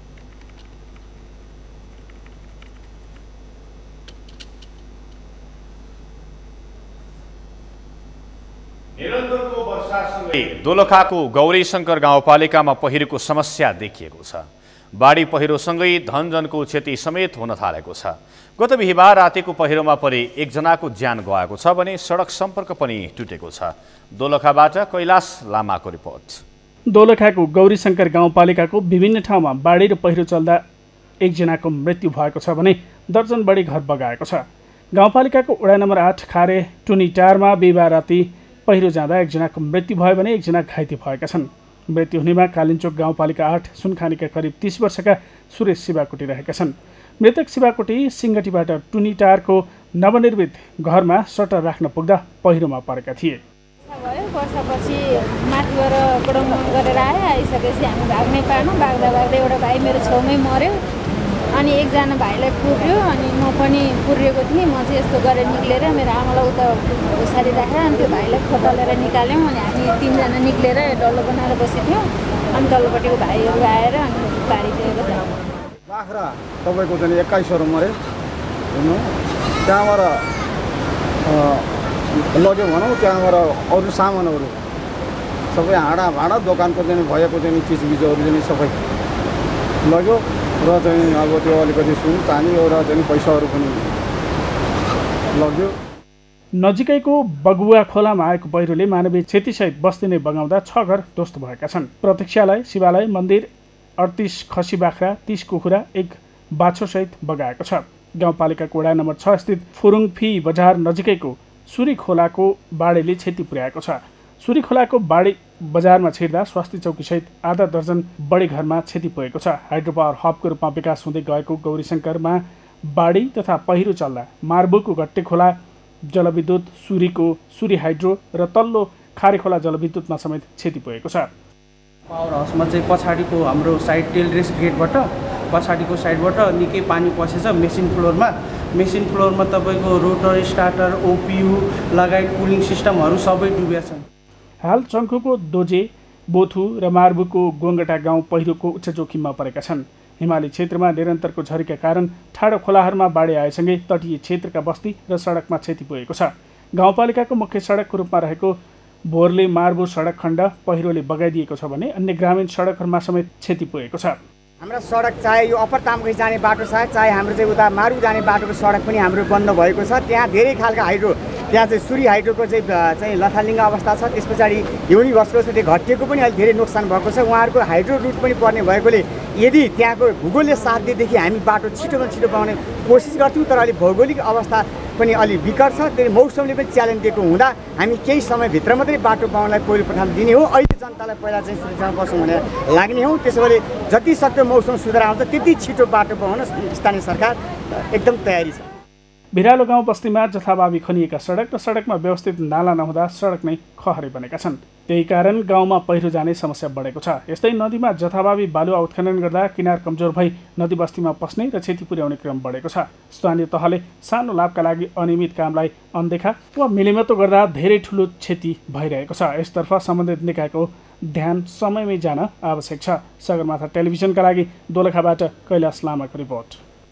निरन्तरको वर्षासँगै दोलखाको गौरीशङ्कर गाउँपालिकामा पहिरोको समस्या देखिएको छ। बाढी पहिरोसँगै धनजनको क्षति समेत हुन थालेको छ। गत बिहिबार रातिको पहिरोमा परि एकजनाको ज्यान गएको छ भने सडक सम्पर्क पनि टुटेको छ। दोलखाबाट कैलाश लामाको रिपोर्ट। दोलखाको गौरीशङ्कर गाउँपालिकाको विभिन्न ठाउँमा बाढी र पहिरो चल्दा एकजनाको मृत्यु भएको छ भने दर्जन बढी घर बगाएको छ। गाउँपालिकाको वडा नम्बर 8 खारे टुनीटारमा बिहिबार राति पहिरो जाँदा एकजनाको मृत्यु भयो भने एकजना घाइते भएका छन्। मृत्यु हुनेमा कालिन्चोक गाउँपालिका 8 सुनखानीका करिब 30 वर्षका सुरेश शिवाकोटी रहेका छन्। मृतक शिवाकोटी सिङ्गटीबाट टुनीटारको नवनिर्मित घरमा सटर राख्न पुग्दा पहिरोमा परेका थिए। वर्षपछि माथिबाट बडाउन गरेर आइसकेपछि हामी भाग्नै पाएनौँ। भाग्दा एउटा भाइ मेरो छेउमै मऱ्यो। अनि एकजना भाइलाई पुर्यो अनि म पनि पुर्रिएको थिएँ। म चाहिँ यस्तो गरेर निक्लेर मेरो आमालाई उता घुसारी राखेर अनि त्यो भाइलाई खोतलेर निकाल्यौँ। अनि हामी 3 जना निक्लेर डल्लो बनाएर बसेथ्यौँ। अनि तल्लोपट्टिको भाइहरू आएर अनि पारिदिएको छ। बाख्रा तपाईँको चाहिँ 21 मऱ्यो हेर्नु। त्यहाँबाट लग्यो भनौँ। त्यहाँबाट अरू सामानहरू सबै हाँडा भाँडा दोकानको चाहिँ भएको चाहिँ चिजबिजहरू चाहिँ सबै लग्यो र चाहिँ अब त्यो अलिकति सुन चानी र चाहिँ पैसाहरू पनि लग्यो। नजिकैको बगुवा खोलामा आएको पहिरोले मानवीय क्षतिसहित बस्ती नै बगाउँदा 6 घर ध्वस्त भएका छन्। प्रतीक्षालय, शिवालय, मन्दिर, 38 खसी बाख्रा, 30 कुखुरा, 1 बाछोसहित बगाएको छ। गाउँपालिकाको वडा नम्बर 6 स्थित फुरुङफी बजार नजिकैको सुरी खोलाको बाढीले क्षति पुर्याएको छ। सुरी खोलाको बाढी बजारमा छिर्दा स्वास्थ्य चौकीसहित आधा दर्जन बढी घरमा क्षति पुगेको छ। हाइड्रो पावर हबको रूपमा विकास हुँदै गएको गौरीशङ्करमा बाढी तथा पहिरो चल्दा मार्बुको गट्टे खोला जलविद्युत, सुरीको सुरी हाइड्रो र तल्लो खारे खोला जलविद्युतमा समेत क्षति पुगेको छ। पावर हाउसमा चाहिँ पछाडिको हाम्रो साइड टेलरेस गेटबाट पछाडिको साइडबाट निकै पानी पसेछ। मेसिन फ्लोरमा तपाईँको रोटर स्टार्टर, ओपियु लगायत कुलिङ सिस्टमहरू सबै डुबेका छन्। हाल चङ्खुको दोजे, बोथु र मार्बुको गोङ्गटा गाउँ पहिरोको उच्च जोखिममा परेका छन्। हिमाली क्षेत्रमा निरन्तरको झरीका कारण ठाडो खोलाहरूमा बाढी आएसँगै तटीय क्षेत्रका बस्ती र सडकमा क्षति पुगेको छ। गाउँपालिकाको मुख्य सडकको रूपमा रहेको भोरले मार्बु सडक खण्ड पहिरोले बगाइदिएको छ भने अन्य ग्रामीण सडकहरूमा समेत क्षति पुगेको छ। हाम्रो सडक चाहे यो अप्पर तामकै जाने बाटो चाहे हाम्रो चाहिँ उता मारु जाने बाटोको सडक पनि हाम्रो बन्द भएको छ। त्यहाँ धेरै खालका हाइड्रो, त्यहाँ चाहिँ सुरी हाइड्रोको चाहिँ लथालिङ्ग अवस्था छ। त्यस पछाडि युनिभर्सको चाहिँ त्यो घटिएको पनि अहिले धेरै नोक्सान भएको छ। उहाँहरूको हाइड्रो रुट पनि पर्ने भएकोले यदि त्यहाँको भूगोलले साथ दिएदेखि हामी बाटो छिटोभन्दा छिटो बनाउने कोसिस गर्थ्यौँ। तर अहिले भौगोलिक अवस्था पनि अलि विकट छ। त्यो मौसमले पनि च्यालेन्ज दिएको हुँदा हामी केही समयभित्र मात्रै बाटो बनाउनलाई पहिलो प्राथमिकता दिने हो। अहिले जनतालाई पहिला चाहिँ सुरक्षामा बसौँ भनेर लाग्ने हो। त्यसो भए जति सक्दो मौसम सुधार आउँछ त्यति छिटो बाटो बनाउन स्थानीय सरकार एकदम तयारी छ। भिरालो गाउँ बस्तीमा जथाभावी खनिएका सडक र सडकमा व्यवस्थित नाला नहुँदा सडक नै खहरे बनेका छन्। त्यही कारण गाउँमा पहिरो जाने समस्या बढेको छ। यस्तै नदीमा जथाभावी बालुवा उत्खनन गर्दा किनार कमजोर भई नदी बस्तीमा पस्ने र क्षति पुर्याउने क्रम बढेको छ। स्थानीय तहले सानो लाभका लागि अनियमित कामलाई अनदेखा वा मिलेमतो गर्दा धेरै ठुलो क्षति भइरहेको छ। यसतर्फ सम्बन्धित निकायको ध्यान समयमै जान आवश्यक छ। सगरमाथा टेलिभिजनका लागि दोलखाबाट कैलाश लामाको रिपोर्ट।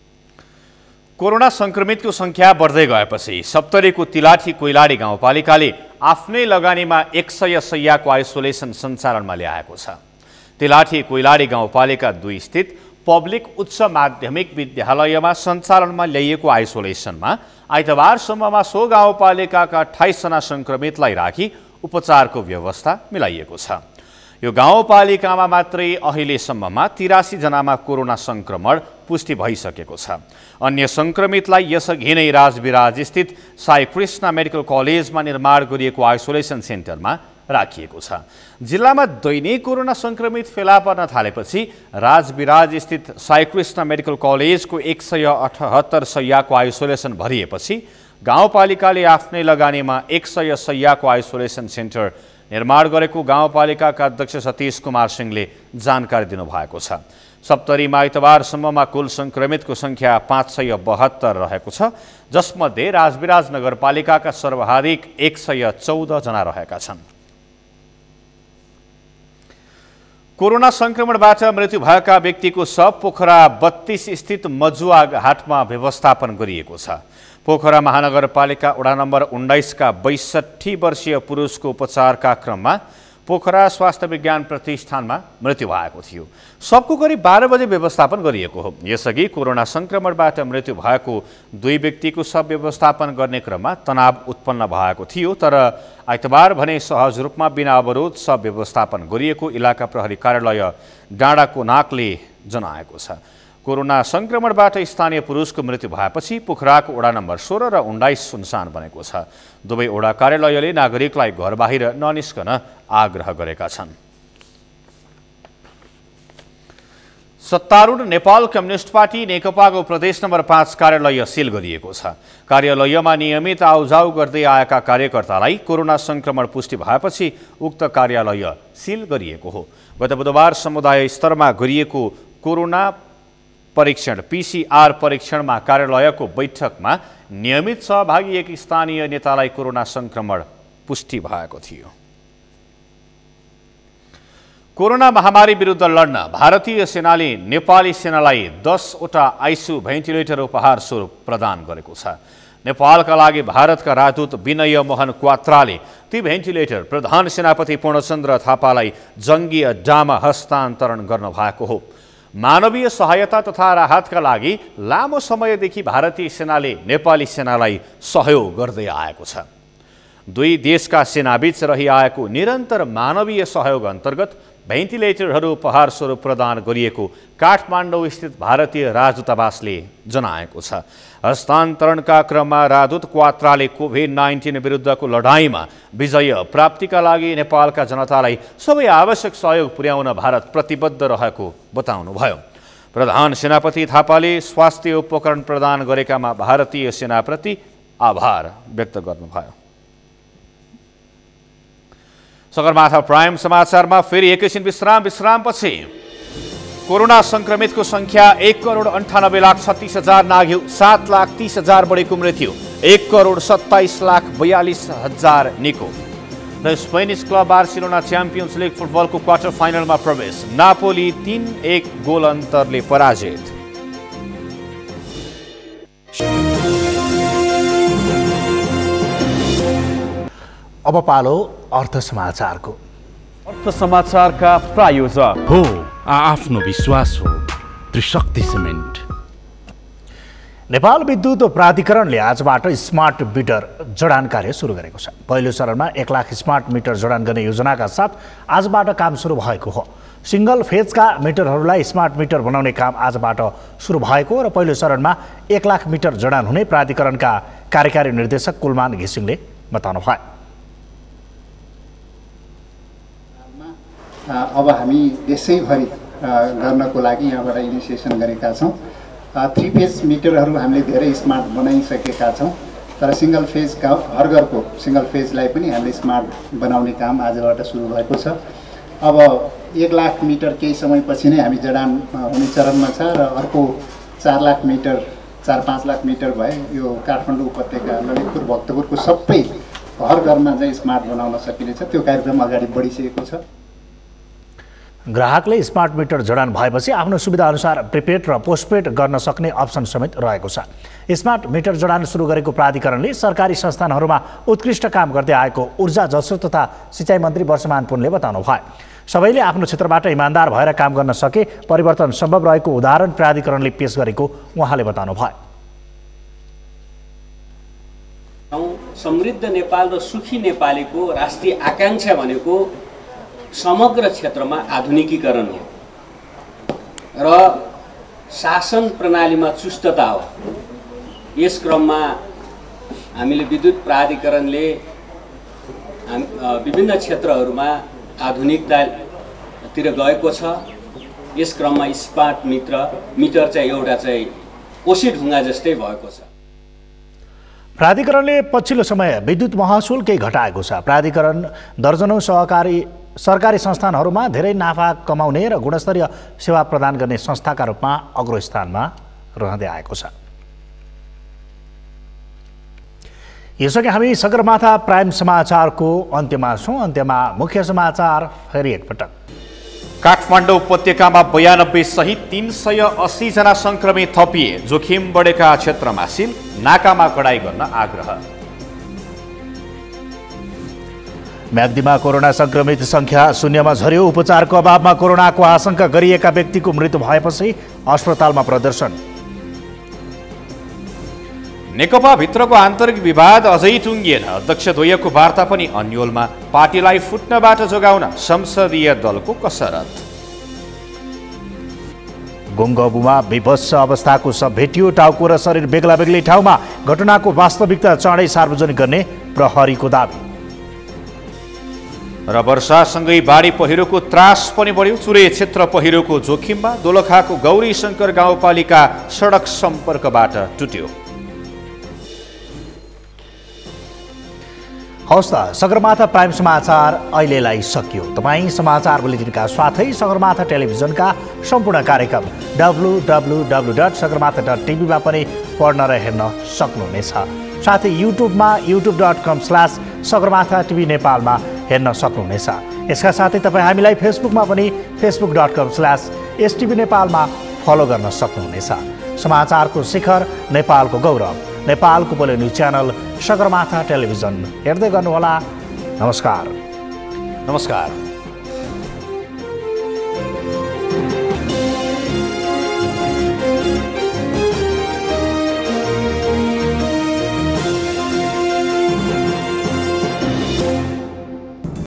कोरोना संक्रमितको संख्या बढ्दै गएपछि सप्तरीको तिलाठी कोइलाडी गाउँपालिकाले आफ्नै लगानीमा 100 शय्याको आइसोलेसन सञ्चालनमा ल्याएको छ। तिलाठी कोइलाडी गाउँपालिका 2 स्थित पब्लिक उच्च माध्यमिक विद्यालयमा सञ्चालनमा ल्याइएको आइसोलेसनमा आइतबारसम्ममा सो गाउँपालिकाका 28 जना संक्रमितलाई राखी उपचारको व्यवस्था मिलाइएको छ। यो गाउँपालिकामा मात्रै अहिलेसम्ममा 83 जनामा कोरोना संक्रमण पुष्टि भइसकेको छ। अन्य संक्रमितलाई यसअघि नै राजविराज स्थित साई कृष्ण मेडिकल कलेजमा निर्माण गरिएको आइसोलेसन सेन्टरमा राखिएको छ। जिल्लामा दैनिक कोरोना संक्रमित फेला पर्न थालेपछि राजविराज स्थित साई कृष्ण मेडिकल कलेजको 178 शय्याको आइसोलेसन भरिएपछि गाउँपालिकाले आफ्नै लगानीमा 100 शय्याको आइसोलेसन सेन्टर निर्माण गरेको गाउँपालिकाका अध्यक्ष सतीश कुमार सिंहले जानकारी दिनुभएको छ। सप्तरीमा आइतबारसम्ममा कुल संक्रमितको संख्या 572 रहेको छ, जसमध्ये राजविराज नगरपालिकाका सर्वाधिक 114 जना रहेका छन्। कोरोना संक्रमणबाट मृत्यु भएका व्यक्तिको शव पोखरा 32 स्थित मजुवा घाटमा व्यवस्थापन गरिएको छ। पोखरा महानगरपालिका वडा नम्बर 19 का 62 वर्षीय पुरुषको उपचारका क्रममा पोखरा स्वास्थ्य विज्ञान प्रतिष्ठानमा मृत्यु भएको थियो। शवको करिब 12 बजे व्यवस्थापन गरिएको हो। यसअघि कोरोना संक्रमणबाट मृत्यु भएको 2 व्यक्तिको शव व्यवस्थापन गर्ने क्रममा तनाव उत्पन्न भएको थियो, तर आइतबार भने सहज रूपमा बिना अवरोध शव व्यवस्थापन गरिएको इलाका प्रहरी कार्यालय डाँडाको नाकले जनाएको छ। कोरोना संक्रमणबाट स्थानीय पुरुषको मृत्यु भएपछि पोखराको वडा नम्बर 16 र 19 सुनसान बनेको छ। दुवै वडा कार्यालयले नागरिकलाई घर बाहिर ननिस्कन आग्रह गरेका छन्। सत्तारूढ नेपाल कम्युनिस्ट पार्टी नेकपाको प्रदेश नम्बर 5 कार्यालय सिल गरिएको छ। कार्यालयमा नियमित आउजाउ गर्दै आएका कार्यकर्तालाई कोरोना संक्रमण पुष्टि भएपछि उक्त कार्यालय सिल गरिएको हो। गत बुधबार समुदाय स्तरमा गरिएको कोरोना परीक्षण PCR परीक्षणमा कार्यालयको बैठकमा नियमित सहभागी एक स्थानीय नेतालाई कोरोना संक्रमण पुष्टि भएको थियो। कोरोना महामारी विरुद्ध लड्न भारतीय सेनाले नेपाली सेनालाई 10 वटा आइसु भेन्टिलेटर उपहार स्वरूप प्रदान गरेको छ। नेपालका लागि भारतका राजदूत विनय मोहन क्वात्राले ती भेन्टिलेटर प्रधान सेनापति पूर्णचन्द्र थापालाई जङ्गी अड्डामा हस्तान्तरण गर्नुभएको हो। मानवीय सहायता तथा राहतका लागि लामो समयदेखि भारतीय सेनाले नेपाली सेनालाई सहयोग गर्दै आएको छ। दुई देशका सेनाबीच रहिआएको निरन्तर मानवीय सहयोग अन्तर्गत भेन्टिलेटरहरू उपहार स्वरूप प्रदान गरिएको काठमाडौँ स्थित भारतीय राजदूतावासले जनाएको छ। हस्तान्तरणका क्रममा राजदूत क्वात्राले कोभिड-19 विरुद्धको लडाईँमा विजय प्राप्तिका लागि नेपालका जनतालाई सबै आवश्यक सहयोग पुर्याउन भारत प्रतिबद्ध रहेको बताउनुभयो। प्रधान सेनापति थापाले स्वास्थ्य उपकरण प्रदान गरेकामा भारतीय सेनाप्रति आभार व्यक्त गर्नुभयो। सगरमाथा प्राइम समाचारमा फेरि एकैछिन विश्रामपछि कोरोना संक्रमितको संख्या 1,98,36,000 नाग्यो। 7,30,000 बढेको मृत्यु, 1,27,42,000 निको। र Spanish club Barcelona champions league फुटबलको क्वार्टर फाइनलमा प्रवेश, नापोली 3-1 गोल अन्तरले पराजित। अब पालो अर्थ समाचारको। अर्थ समाचारका प्रायोजक हो आफ्नो विश्वास हो त्रिशक्ति सिमेन्ट। नेपाल विद्युत प्राधिकरणले आजबाट स्मार्ट मिटर जडान कार्य सुरु गरेको छ। पहिलो चरणमा 1 लाख स्मार्ट मिटर जडान गर्ने योजनाका साथ आजबाट काम सुरु भएको हो। सिंगल फेजका मिटरहरूलाई स्मार्ट मिटर बनाउने काम आजबाट सुरु भएको र पहिलो चरणमा 1 लाख मिटर जडान हुने प्राधिकरणका कार्यकारी निर्देशक कुलमान घिसिङले बताउनुभयो। अब हामी देशैभरि गर्नको लागि यहाँबाट इनिसिएसन गरेका छौँ। 3 फेज मिटरहरू हामीले धेरै स्मार्ट बनाइसकेका छौँ, तर सिंगल फेजका घर घरको सिंगल फेजलाई पनि हामीले स्मार्ट बनाउने काम आजबाट सुरु भएको छ। अब 1 लाख मिटर केही समयपछि नै हामी जडान हुने चरणमा छ र अर्को 4 लाख मिटर 4-5 लाख मिटर भए यो काठमाडौँ उपत्यका ललितपुर भक्तपुरको सबै घर घरमा चाहिँ स्मार्ट बनाउन सकिनेछ। त्यो कार्यक्रम अगाडि बढिसकेको छ। ग्राहकले स्मार्ट मिटर जडान भएपछि आफ्नो सुविधाअनुसार प्रिपेड र पोस्टपेड गर्न सक्ने अप्सन समेत रहेको छ। स्मार्ट मिटर जडान सुरु गरेको प्राधिकरणले सरकारी संस्थानहरूमा उत्कृष्ट काम गर्दै आएको ऊर्जा जलस्रोत तथा सिँचाइ मन्त्री वर्षमान पुनले बताउनुभयो। सबैले आफ्नो क्षेत्रबाट इमान्दार भएर काम गर्न सके परिवर्तन सम्भव रहेको उदाहरण प्राधिकरणले पेश गरेको उहाँले बताउनुभयो। समृद्ध नेपाल र सुखी नेपालीको राष्ट्रिय आकांक्षा भनेको समग्र क्षेत्रमा आधुनिकीकरण हो र शासन प्रणालीमा चुस्तता हो। यस क्रममा हामीले विद्युत प्राधिकरणले विभिन्न क्षेत्रहरूमा आधुनिकतातिर गएको छ। यस क्रममा स्मार्ट मिटर चाहिँ एउटा चाहिँ कोसी ढुङ्गा जस्तै भएको छ। प्राधिकरणले पछिल्लो समय विद्युत महसुल केही घटाएको छ। प्राधिकरण दर्जनौं सरकारी संस्थानहरूमा धेरै नाफा कमाउने र गुणस्तरीय सेवा प्रदान गर्ने संस्थाका रूपमा अग्रस्थानमा रहँदै आएको छ। यसअघि हामी सगरमाथा प्राइम समाचारको अन्त्यमा छौँ। अन्त्यमा मुख्य समाचार फेरि एकपटक। काठमाडौँ उपत्यकामा 92 सहित 380 जना संक्रमित थपिए। जोखिम बढेका क्षेत्रमा सिल, नाकामा कडाई गर्न आग्रह। म्याग्दीमा कोरोना संक्रमित संख्या शून्यमा झर्यो। उपचारको अभावमा कोरोनाको आशंका गरिएका व्यक्तिको मृत्यु भएपछि अस्पतालमा प्रदर्शन। नेकपा भित्रको आन्तरिक विवाद अझै टुङ्गिएन। अध्यक्ष द्वयको वार्ता पनि अन्योलमा। पार्टीलाई फुट्नबाट जोगाउन संसदीय दलको कसरत। गुङ्गबुमा विभत्स अवस्थाको शव भेटियो। टाउको र शरीर बेग्ला बेग्लै ठाउँमा। घटनाको वास्तविकता चाँडै सार्वजनिक गर्ने प्रहरीको दाबी। र वर्षासँगै बाढी पहिरोको त्रास पनि बढ्यो। चुरे क्षेत्र पहिरोको जोखिममा। दोलखाको गौरी शङ्कर गाउँपालिका सडक सम्पर्कबाट टुट्यो। हवस् त, सगरमाथा प्राइम समाचार अहिलेलाई सकियो। तपाईँ समाचार बुलेटिनका साथै सगरमाथा टेलिभिजनका सम्पूर्ण कार्यक्रम www.sagarmatha.tv मा पनि पढ्न र हेर्न सक्नुहुनेछ। साथै युट्युबमा youtube.com/सगरमाथा टिभी नेपालमा हेर्न सक्नुहुनेछ। यसका साथै तपाईँ हामीलाई फेसबुकमा पनि facebook.com/STV नेपालमा फलो गर्न सक्नुहुनेछ। समाचारको शिखर, नेपालको गौरव, नेपालको बोल्ने न्युज च्यानल सगरमाथा टेलिभिजन हेर्दै गर्नुहोला। नमस्कार।